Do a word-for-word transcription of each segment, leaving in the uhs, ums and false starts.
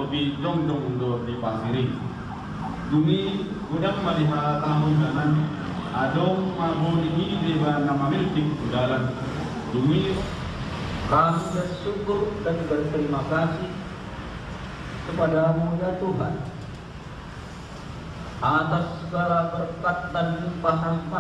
lebih dong-dong do di pasiri. Dumi gudang melihat tamu kanan adong mabon ini deba nama milting udalan. Dumi kami bersyukur dan berterima kasih kepadamu ya Tuhan atas segala berkat dan limpah rahmat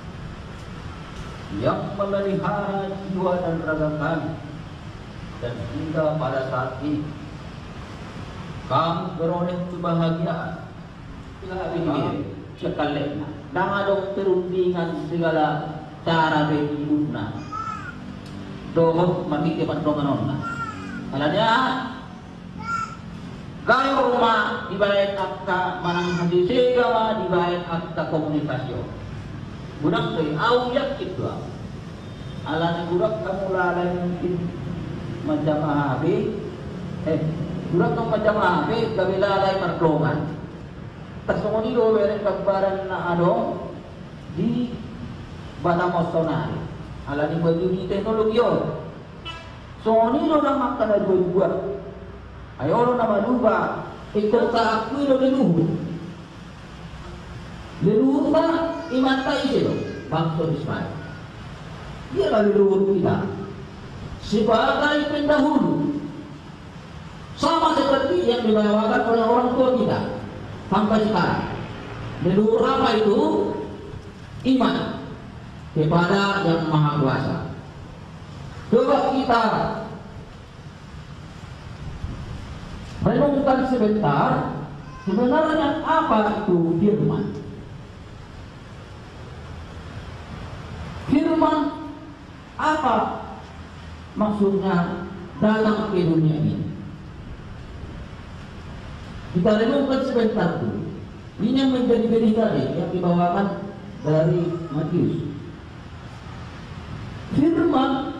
yang memelihara jiwa dan raga kami, dan hingga pada saat ini kami beroleh kebahagiaan. Kami sekali dan ada perundingan segala cara berhidupna doh mati kepan dongan alanya gaya rumah dibayar akta manang hati segala dibayar akta komunikasi budak tuh au yakin doang alanya budak kamu lalai mungkin macam habis eh budak kamu macam habis kami lalai perkelongan tersebut itu beri kabaran na adong di Batam Sonari alani baju di teknologi yo so ni lo na makan ada dua ayo lo nama lupa ikut tak aku lo leluhur leluhur pak iman tak isi lo bangsa Ismail dia lah leluhur kita sebagai pendahulu sama seperti yang dibawakan oleh orang tua kita sampai sekarang. Leluhur apa itu? Iman kepada Yang Maha Kuasa. Coba kita renungkan sebentar, sebenarnya apa itu firman? Firman apa maksudnya datang ke dunia ini? Kita renungkan sebentar dulu. Ini yang menjadi berita yang dibawakan dari Matius. Firman,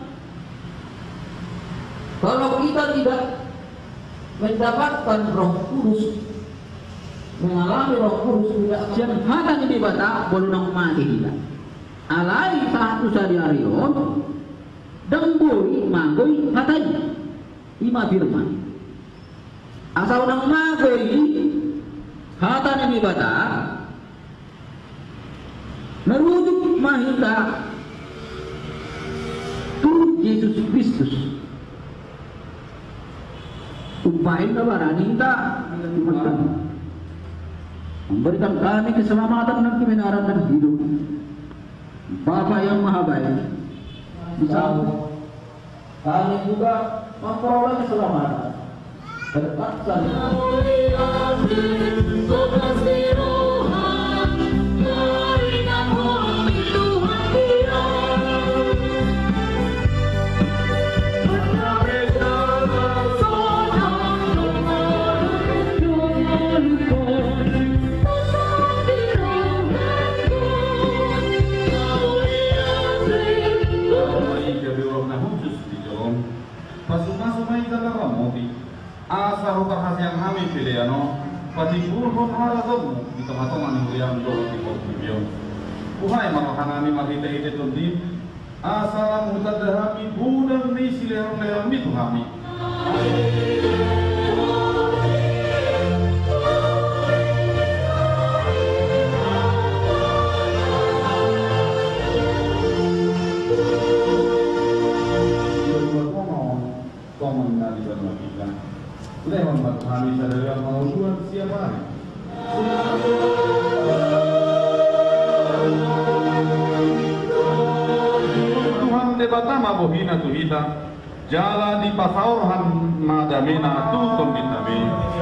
kalau kita tidak mendapatkan Roh Kudus, mengalami Roh Kudus tidak akan hanya di bata bolong mati kita. Alai satu sehari-harion dan boi mangoi hatanya ima firman. Asal nang magoi hata ni bata merujuk mahita tu Yesus Kristus umpain na barani kita memberikan kami keselamatan dan kebenaran dan hidup. Bapa yang Maha Baik bisa kami juga memperoleh keselamatan berkat asa rukar hasil kami piliano pati burhon haladomu di tengah-tengah yang dulu di Portugal. Kuhai makanan ini mahita ide tundi asa mutadahami budang ni silerong leong itu kami. Lewat kami sadar mau Tuhan siapa hari. Tuhan debata mabohina tuhita jala di pasaurhan madamena tutum di tabi.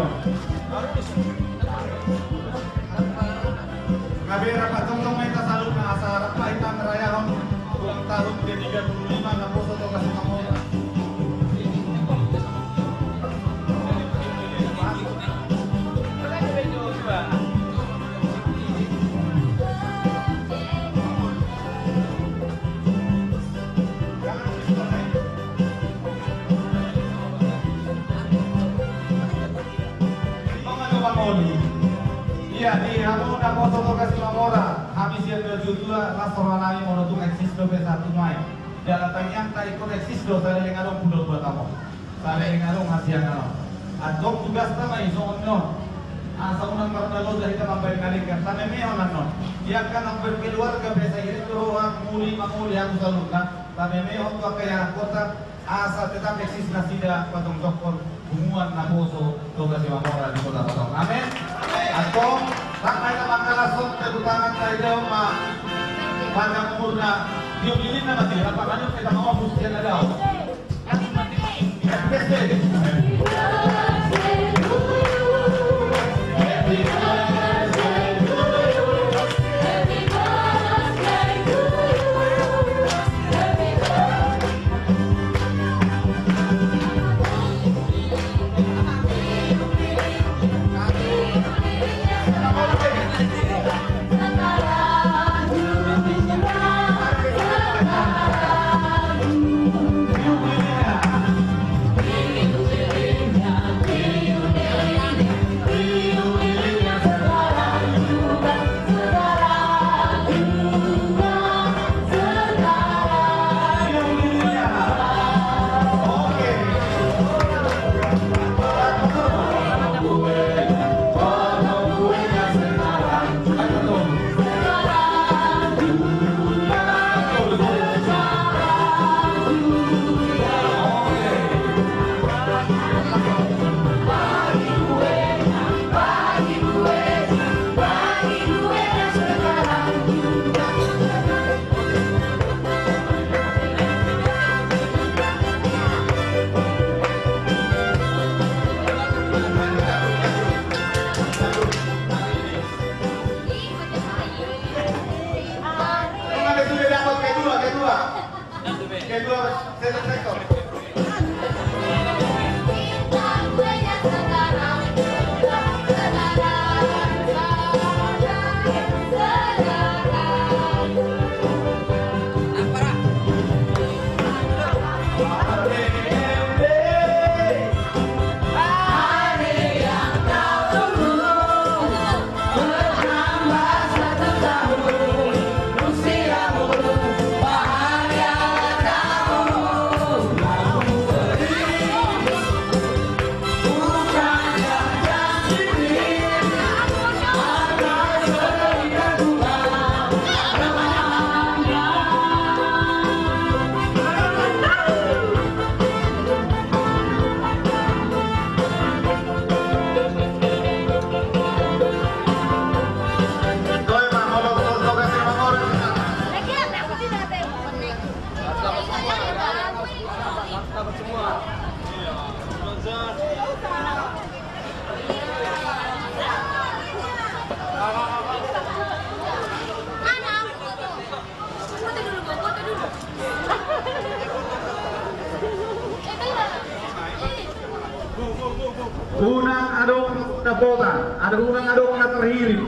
Kabera katong may kasaluk na asara pa ita merayahon ulang tahun ke tiga puluh lima na puso to kasi kamu. Iya, di kamu nak foto to kasih mamora. Kami siap berjudul las soranami monotuk eksisto pe satu mai. Dalam tanyang tak ikut eksisto saya dengar dong pundok buat kamu. Saya dengar dong masih yang kamu. At kung tugas na may isuon no. Ah, sa unang marnalo dahil ka mambalik-balik ka. Sa memeho na no. Iyak ka ng berkeluarga sa irituruhan, muli, mamuli ang salud na. Sa memeho to kaya kota asa tetap eksis na sila patong doktor humuan na puso tugas si Mamora di kota patong. Amen. At kung sakay na makalasot kebutangan sa ilaw ma pandang umur na diumilin na mati. Rapakanyot kita maupos yan na daw. Yes, yes. Unang adong napotan, ada unang adong na terhiring.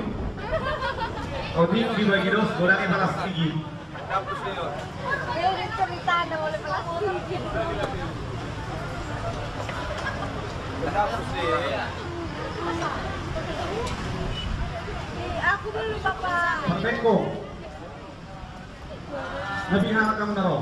O di di bagi dos, gorangin balas tinggi. Ayaw rin cerita na wala pala tinggi. Aku dulu papa. Perfecto. Nabi anak kamu naro.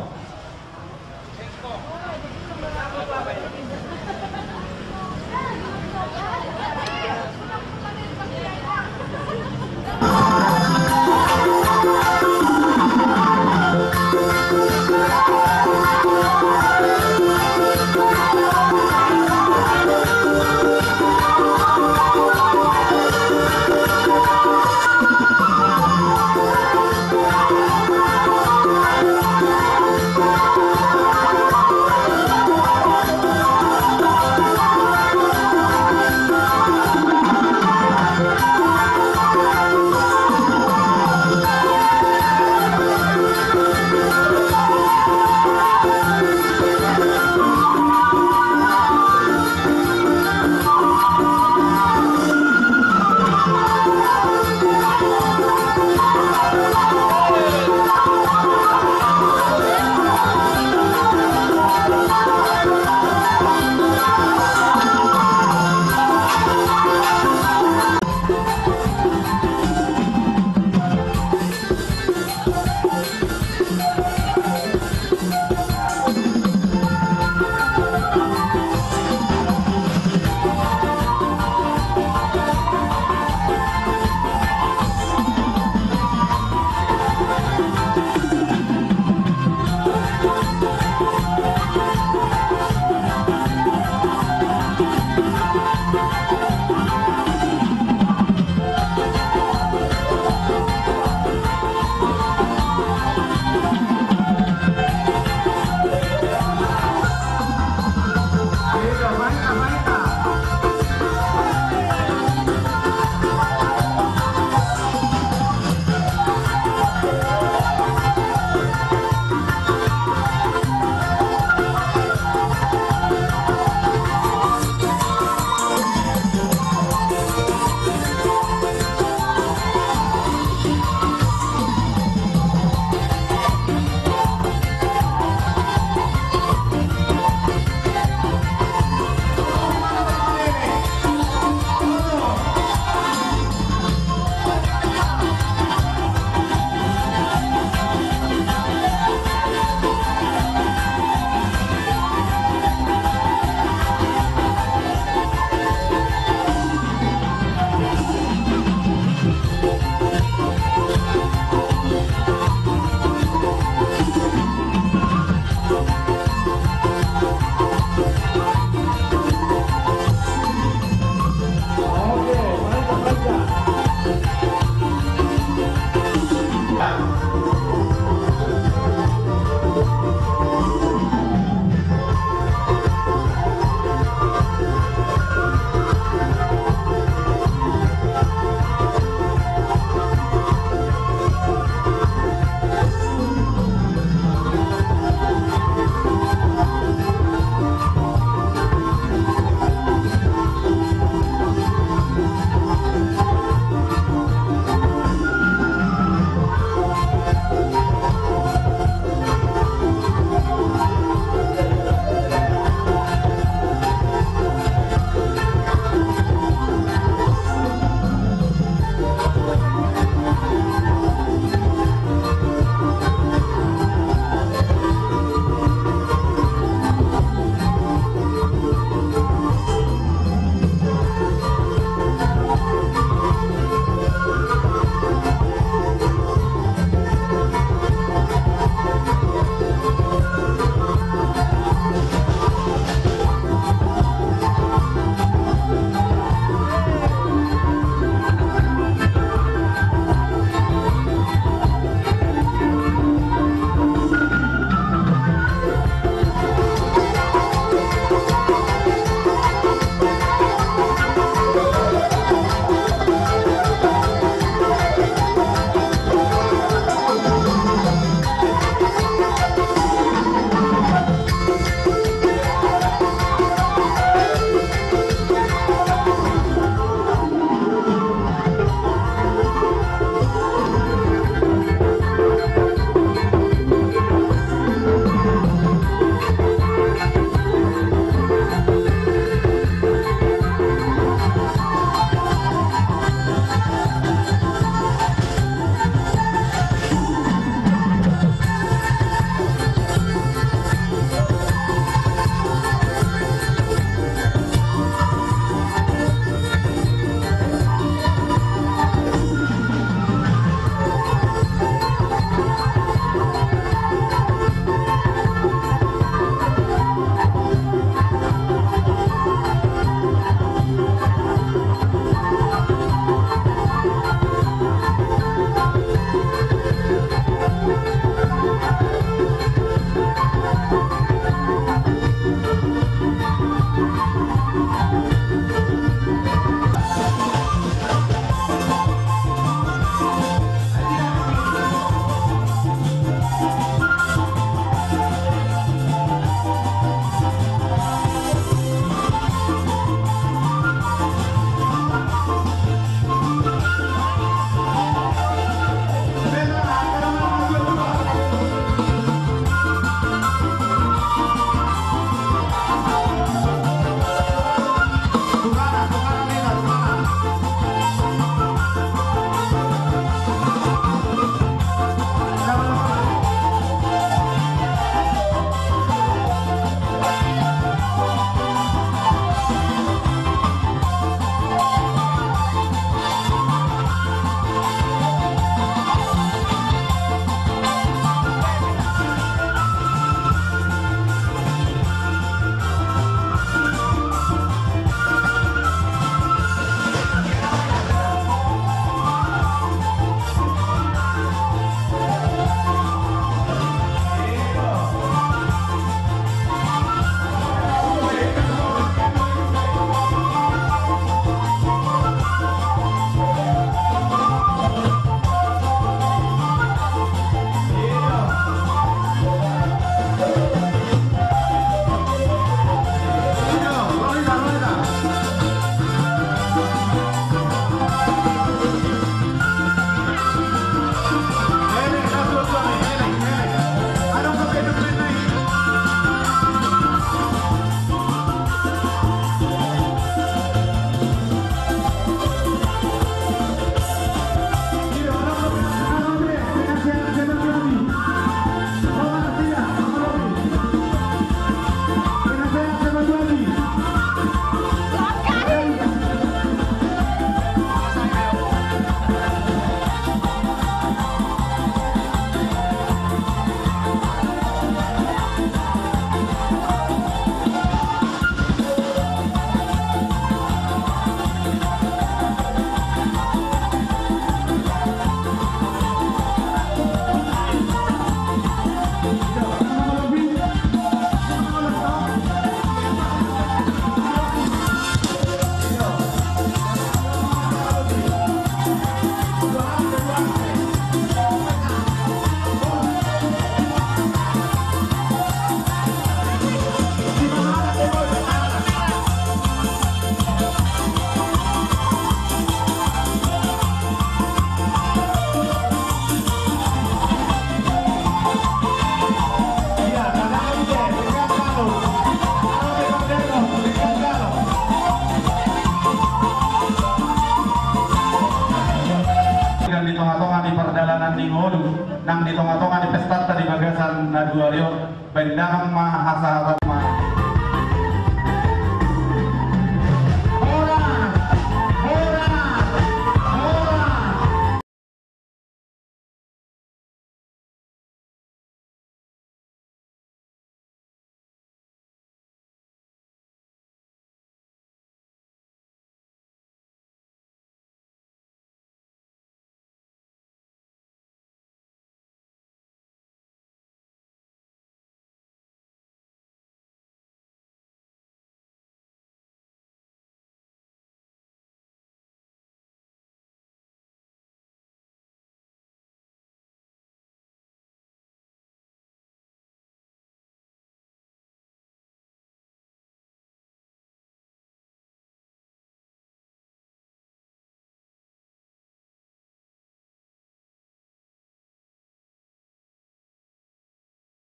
dalanan ningon nang ditong-tongan di pesta tadi bagasan na duaryo bendang mahasa ma